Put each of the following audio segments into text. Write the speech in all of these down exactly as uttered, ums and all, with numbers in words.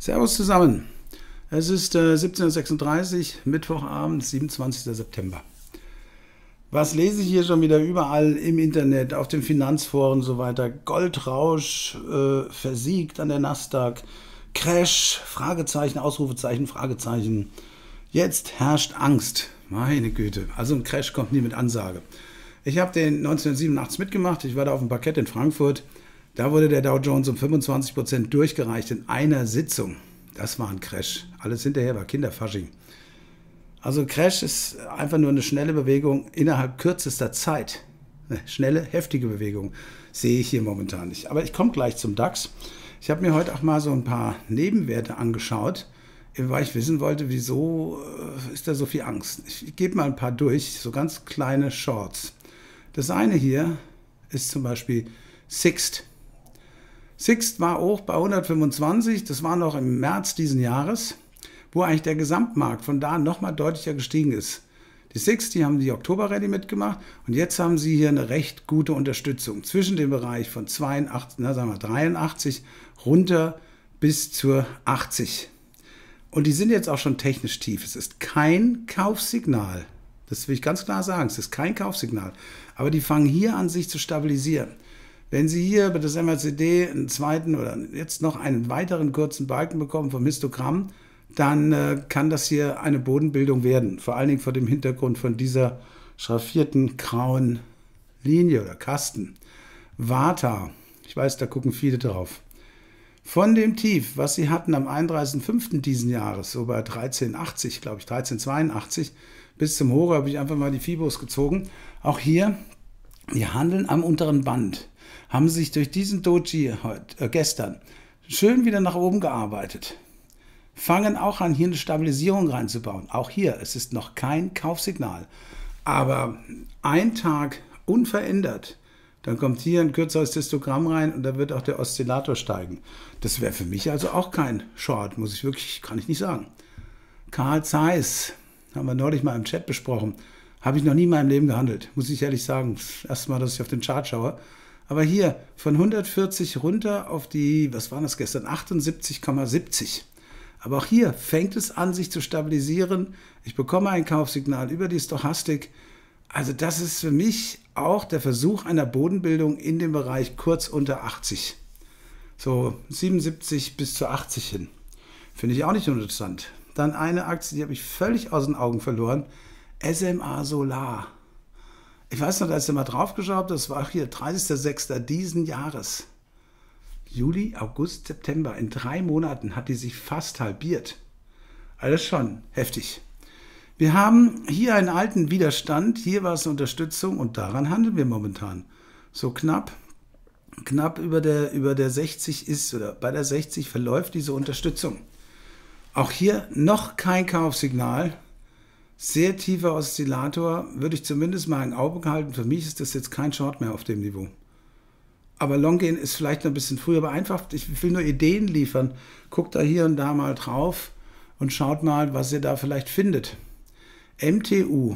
Servus zusammen. Es ist äh, siebzehn Uhr sechsunddreißig, Mittwochabend, siebenundzwanzigster September. Was lese ich hier schon wieder überall im Internet, auf den Finanzforen und so weiter? Goldrausch, äh, versiegt an der Nasdaq, Crash, Fragezeichen, Ausrufezeichen, Fragezeichen. Jetzt herrscht Angst. Meine Güte, also ein Crash kommt nie mit Ansage. Ich habe den neunzehnhundertsiebenundachtzig mitgemacht, ich war da auf dem Parkett in Frankfurt. Da wurde der Dow Jones um fünfundzwanzig Prozent durchgereicht in einer Sitzung. Das war ein Crash. Alles hinterher war Kinderfasching. Also Crash ist einfach nur eine schnelle Bewegung innerhalb kürzester Zeit. Eine schnelle, heftige Bewegung sehe ich hier momentan nicht. Aber ich komme gleich zum DAX. Ich habe mir heute auch mal so ein paar Nebenwerte angeschaut, weil ich wissen wollte, wieso ist da so viel Angst. Ich gebe mal ein paar durch, so ganz kleine Shorts. Das eine hier ist zum Beispiel Sixt. Sixt war hoch bei hundertfünfundzwanzig, das war noch im März diesen Jahres, wo eigentlich der Gesamtmarkt von da nochmal deutlicher gestiegen ist. Die Sixt, die haben die Oktober-Rallye mitgemacht und jetzt haben sie hier eine recht gute Unterstützung zwischen dem Bereich von zweiundachtzig, na sagen wir dreiundachtzig runter bis zur achtzig. Und die sind jetzt auch schon technisch tief. Es ist kein Kaufsignal. Das will ich ganz klar sagen. Es ist kein Kaufsignal. Aber die fangen hier an, sich zu stabilisieren. Wenn Sie hier bei das M A C D einen zweiten oder jetzt noch einen weiteren kurzen Balken bekommen vom Histogramm, dann äh, kann das hier eine Bodenbildung werden. Vor allen Dingen vor dem Hintergrund von dieser schraffierten grauen Linie oder Kasten. Vata, ich weiß, da gucken viele drauf. Von dem Tief, was Sie hatten am einunddreißigsten fünften diesen Jahres, so bei dreizehn achtzig, glaube ich, dreizehn zweiundachtzig, bis zum Hoch habe ich einfach mal die Fibos gezogen. Auch hier, die handeln am unteren Band, haben sich durch diesen Doji heute, äh, gestern schön wieder nach oben gearbeitet. Fangen auch an, hier eine Stabilisierung reinzubauen. Auch hier, es ist noch kein Kaufsignal. Aber ein Tag unverändert, dann kommt hier ein kürzeres Histogramm rein und da wird auch der Oszillator steigen. Das wäre für mich also auch kein Short, muss ich wirklich, kann ich nicht sagen. Carl Zeiss, haben wir neulich mal im Chat besprochen, habe ich noch nie in meinem Leben gehandelt, muss ich ehrlich sagen. Das erste Mal, dass ich auf den Chart schaue. Aber hier von hundertvierzig runter auf die, was war das gestern, achtundsiebzig Komma siebzig. Aber auch hier fängt es an, sich zu stabilisieren. Ich bekomme ein Kaufsignal über die Stochastik. Also das ist für mich auch der Versuch einer Bodenbildung in dem Bereich kurz unter achtzig. So siebenundsiebzig bis zu achtzig hin. Finde ich auch nicht interessant. Dann eine Aktie, die habe ich völlig aus den Augen verloren. S M A Solar. Ich weiß noch, da ist ja mal drauf geschaut, das war hier dreißigster sechster diesen Jahres. Juli, August, September, in drei Monaten hat die sich fast halbiert. Alles schon heftig. Wir haben hier einen alten Widerstand, hier war es eine Unterstützung und daran handeln wir momentan. So knapp, knapp über der, über der sechzig ist, oder bei der sechzig verläuft diese Unterstützung. Auch hier noch kein Kaufsignal. Sehr tiefer Oszillator, würde ich zumindest mal ein Auge behalten. Für mich ist das jetzt kein Short mehr auf dem Niveau. Aber Longgehen ist vielleicht noch ein bisschen früher, aber einfach, ich will nur Ideen liefern. Guckt da hier und da mal drauf und schaut mal, was ihr da vielleicht findet. M T U,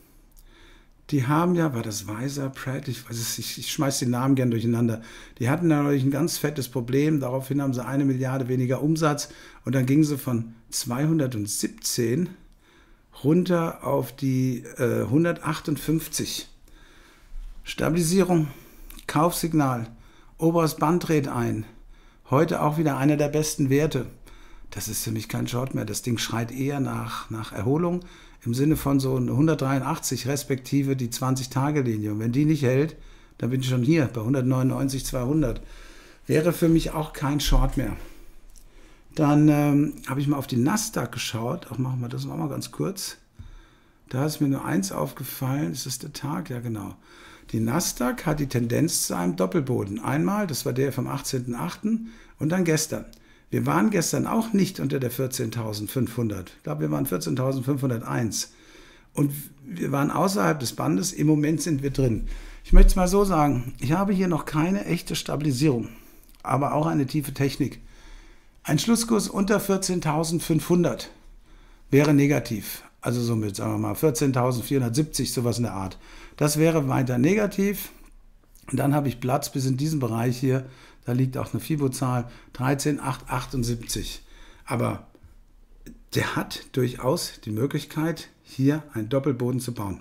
die haben ja, war das Weiser, Pratt, ich weiß es, ich, ich schmeiß die Namen gern durcheinander. Die hatten da natürlich ein ganz fettes Problem, daraufhin haben sie eine Milliarde weniger Umsatz und dann gingen sie von zweihundertsiebzehn runter auf die äh, hundertachtundfünfzig. Stabilisierung, Kaufsignal, oberes Band dreht ein. Heute auch wieder einer der besten Werte. Das ist für mich kein Short mehr. Das Ding schreit eher nach, nach Erholung im Sinne von so hundertdreiundachtzig respektive die zwanzig-Tage-Linie. Und wenn die nicht hält, dann bin ich schon hier bei hundertneunundneunzig, zweihundert. Wäre für mich auch kein Short mehr. Dann ähm, habe ich mal auf die Nasdaq geschaut. Auch machen wir das noch mal ganz kurz. Da ist mir nur eins aufgefallen. Ist das der Tag? Ja, genau. Die Nasdaq hat die Tendenz zu einem Doppelboden. Einmal, das war der vom achtzehnten achten und dann gestern. Wir waren gestern auch nicht unter der vierzehntausendfünfhundert. Ich glaube, wir waren vierzehntausendfünfhunderteins. Und wir waren außerhalb des Bandes. Im Moment sind wir drin. Ich möchte es mal so sagen. Ich habe hier noch keine echte Stabilisierung, aber auch eine tiefe Technik. Ein Schlusskurs unter vierzehntausendfünfhundert wäre negativ. Also somit, sagen wir mal, vierzehntausendvierhundertsiebzig, sowas in der Art. Das wäre weiter negativ. Und dann habe ich Platz bis in diesen Bereich hier. Da liegt auch eine Fibo-Zahl, dreizehn Komma achthundertachtundsiebzig. Aber der hat durchaus die Möglichkeit, hier einen Doppelboden zu bauen.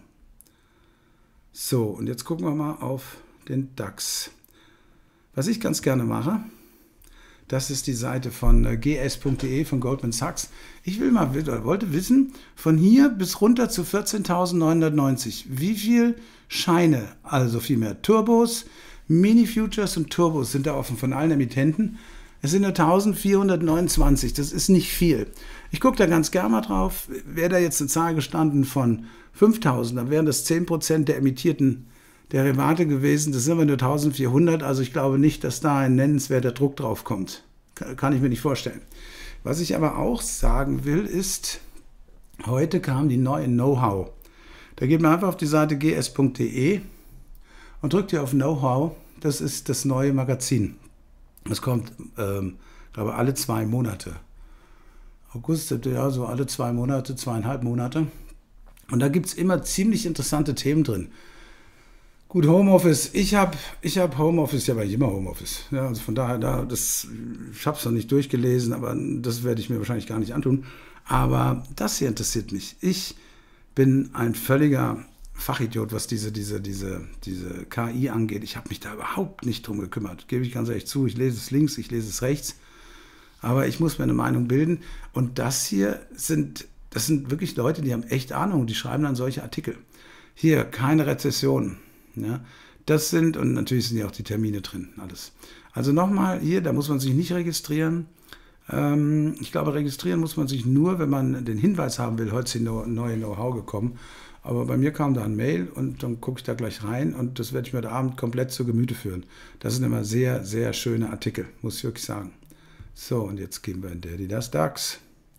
So, und jetzt gucken wir mal auf den DAX. Was ich ganz gerne mache, das ist die Seite von g s punkt d e von Goldman Sachs. Ich will mal, wollte wissen, von hier bis runter zu vierzehntausendneunhundertneunzig, wie viel Scheine, also vielmehr Turbos, Mini-Futures und Turbos sind da offen von allen Emittenten. Es sind nur eintausendvierhundertneunundzwanzig, das ist nicht viel. Ich gucke da ganz gerne mal drauf. Wäre da jetzt eine Zahl gestanden von fünftausend, dann wären das zehn Prozent der emittierten Derivate gewesen. Das sind aber nur eintausendvierhundert, also ich glaube nicht, dass da ein nennenswerter Druck drauf kommt. Kann ich mir nicht vorstellen. Was ich aber auch sagen will, ist, heute kam die neue Know-how. Da geht man einfach auf die Seite g s punkt d e und drückt hier auf Know-how. Das ist das neue Magazin. Das kommt, ähm, glaube alle zwei Monate. August, ja, so alle zwei Monate, zweieinhalb Monate. Und da gibt es immer ziemlich interessante Themen drin. Gut, Homeoffice. Ich habe ich hab Homeoffice, ja, aber ich immer Homeoffice. Ja, also von daher, da, das, ich habe es noch nicht durchgelesen, aber das werde ich mir wahrscheinlich gar nicht antun. Aber das hier interessiert mich. Ich bin ein völliger Fachidiot, was diese, diese, diese, diese K I angeht. Ich habe mich da überhaupt nicht drum gekümmert. Gebe ich ganz ehrlich zu. Ich lese es links, ich lese es rechts. Aber ich muss mir eine Meinung bilden. Und das hier sind, das sind wirklich Leute, die haben echt Ahnung. Die schreiben dann solche Artikel. Hier, keine Rezession. Ja, das sind, und natürlich sind ja auch die Termine drin, alles. Also nochmal hier, da muss man sich nicht registrieren. Ähm, ich glaube, registrieren muss man sich nur, wenn man den Hinweis haben will, heute ist die neue Know-how gekommen. Aber bei mir kam da ein Mail und dann gucke ich da gleich rein und das werde ich mir heute Abend komplett zu Gemüte führen. Das sind immer sehr, sehr schöne Artikel, muss ich wirklich sagen. So, und jetzt gehen wir in der, die das DAX.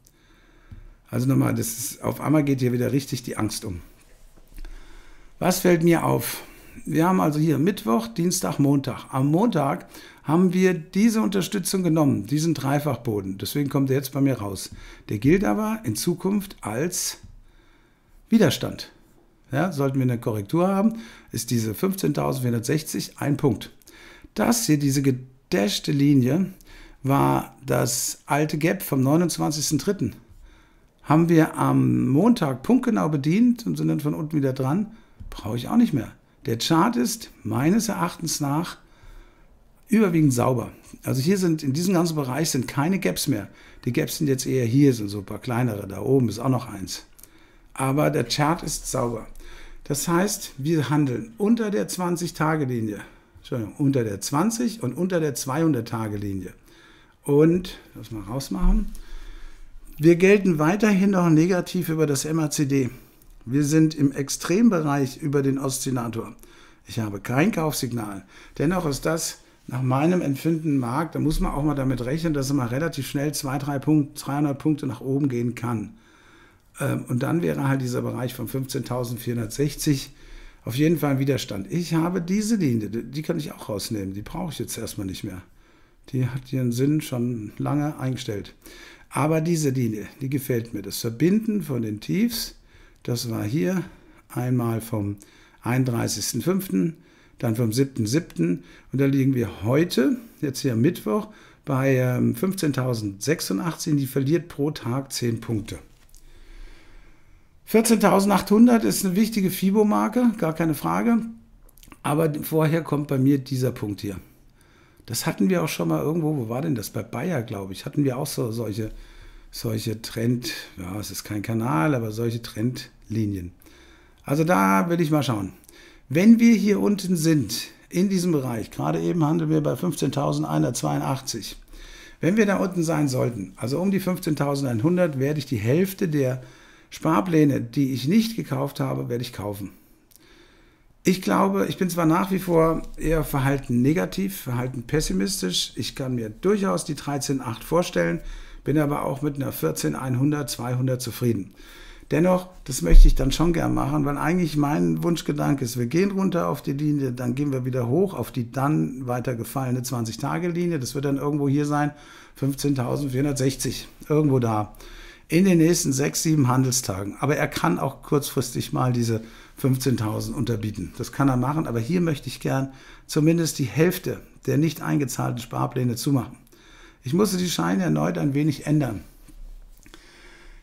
Also nochmal, das ist, auf einmal geht hier wieder richtig die Angst um. Was fällt mir auf? Wir haben also hier Mittwoch, Dienstag, Montag. Am Montag haben wir diese Unterstützung genommen, diesen Dreifachboden. Deswegen kommt er jetzt bei mir raus. Der gilt aber in Zukunft als Widerstand. Ja, sollten wir eine Korrektur haben, ist diese fünfzehntausendvierhundertsechzig ein Punkt. Das hier, diese gedashte Linie, war das alte Gap vom neunundzwanzigsten dritten Haben wir am Montag punktgenau bedient und sind dann von unten wieder dran. Brauche ich auch nicht mehr. Der Chart ist meines Erachtens nach überwiegend sauber. Also hier sind, in diesem ganzen Bereich sind keine Gaps mehr. Die Gaps sind jetzt eher hier, sind so ein paar kleinere. Da oben ist auch noch eins. Aber der Chart ist sauber. Das heißt, wir handeln unter der zwanzig-Tage-Linie. Entschuldigung, unter der zwanzig und unter der zweihundert-Tage-Linie. Und, das mal rausmachen. Wir gelten weiterhin noch negativ über das M A C D. Wir sind im Extrembereich über den Oszillator. Ich habe kein Kaufsignal. Dennoch ist das nach meinem Empfinden Markt, da muss man auch mal damit rechnen, dass es mal relativ schnell zweihundert, dreihundert Punkte nach oben gehen kann. Und dann wäre halt dieser Bereich von fünfzehntausendvierhundertsechzig auf jeden Fall ein Widerstand. Ich habe diese Linie, die kann ich auch rausnehmen, die brauche ich jetzt erstmal nicht mehr. Die hat ihren Sinn schon lange eingestellt. Aber diese Linie, die gefällt mir. Das Verbinden von den Tiefs, das war hier einmal vom einunddreißigsten fünften, dann vom siebten siebten und da liegen wir heute, jetzt hier am Mittwoch, bei ähm, fünfzehntausendsechsundachtzig, die verliert pro Tag zehn Punkte. vierzehntausendachthundert ist eine wichtige Fibo-Marke, gar keine Frage, aber vorher kommt bei mir dieser Punkt hier. Das hatten wir auch schon mal irgendwo, wo war denn das? Bei Bayer, glaube ich, hatten wir auch so solche, solche Trend, ja, es ist kein Kanal, aber solche Trendlinien. Also da will ich mal schauen. Wenn wir hier unten sind, in diesem Bereich, gerade eben handeln wir bei fünfzehntausendeinhundertzweiundachtzig, wenn wir da unten sein sollten, also um die fünfzehntausendeinhundert, werde ich die Hälfte der Sparpläne, die ich nicht gekauft habe, werde ich kaufen. Ich glaube, ich bin zwar nach wie vor eher verhalten negativ, verhalten pessimistisch. Ich kann mir durchaus die dreizehn Komma acht vorstellen, bin aber auch mit einer vierzehn hundert, zweihundert zufrieden. Dennoch, das möchte ich dann schon gern machen, weil eigentlich mein Wunschgedanke ist, wir gehen runter auf die Linie, dann gehen wir wieder hoch auf die dann weiter gefallene zwanzig-Tage-Linie. Das wird dann irgendwo hier sein, fünfzehntausendvierhundertsechzig, irgendwo da. In den nächsten sechs, sieben Handelstagen. Aber er kann auch kurzfristig mal diese fünfzehntausend unterbieten. Das kann er machen, aber hier möchte ich gern zumindest die Hälfte der nicht eingezahlten Sparpläne zumachen. Ich musste die Scheine erneut ein wenig ändern.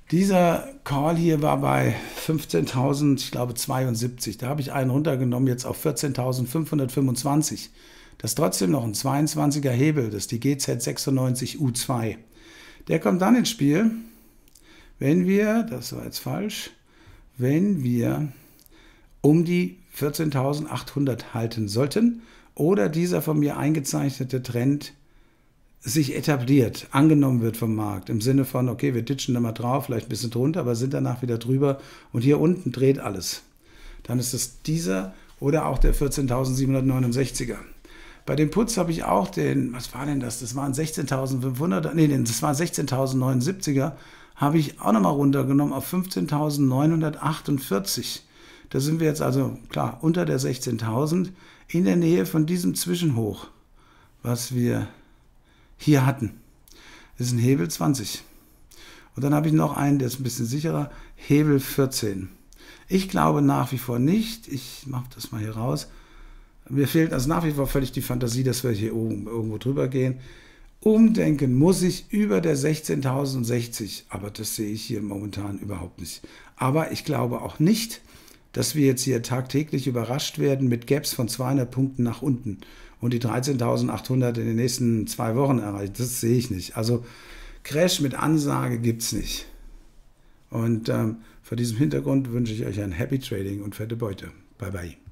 Dieser Call hier war bei fünfzehntausend, ich glaube zweiundsiebzig. Da habe ich einen runtergenommen jetzt auf vierzehntausendfünfhundertfünfundzwanzig. Das ist trotzdem noch ein zweiundzwanziger Hebel, das ist die G Z sechsundneunzig U zwei. Der kommt dann ins Spiel, wenn wir, das war jetzt falsch, wenn wir um die vierzehntausendachthundert halten sollten oder dieser von mir eingezeichnete Trend sich etabliert, angenommen wird vom Markt, im Sinne von, okay, wir ditchen da mal drauf, vielleicht ein bisschen drunter, aber sind danach wieder drüber und hier unten dreht alles. Dann ist es dieser oder auch der vierzehntausendsiebenhundertneunundsechziger. Bei dem Putz habe ich auch den, was war denn das? Das waren sechzehntausendfünfhundert, nee, das waren sechzehntausendneunundsiebziger, habe ich auch nochmal runtergenommen auf fünfzehntausendneunhundertachtundvierzig. Da sind wir jetzt also, klar, unter der sechzehntausend, in der Nähe von diesem Zwischenhoch, was wir hier hatten. Das ist ein Hebel zwanzig. Und dann habe ich noch einen, der ist ein bisschen sicherer, Hebel vierzehn. Ich glaube nach wie vor nicht, ich mache das mal hier raus, mir fehlt also nach wie vor völlig die Fantasie, dass wir hier oben irgendwo drüber gehen. Umdenken muss ich über der sechzehntausendsechzig, aber das sehe ich hier momentan überhaupt nicht. Aber ich glaube auch nicht, dass wir jetzt hier tagtäglich überrascht werden mit Gaps von zweihundert Punkten nach unten und die dreizehntausendachthundert in den nächsten zwei Wochen erreichen. Das sehe ich nicht. Also Crash mit Ansage gibt es nicht. Und ähm, vor diesem Hintergrund wünsche ich euch ein Happy Trading und fette Beute. Bye bye.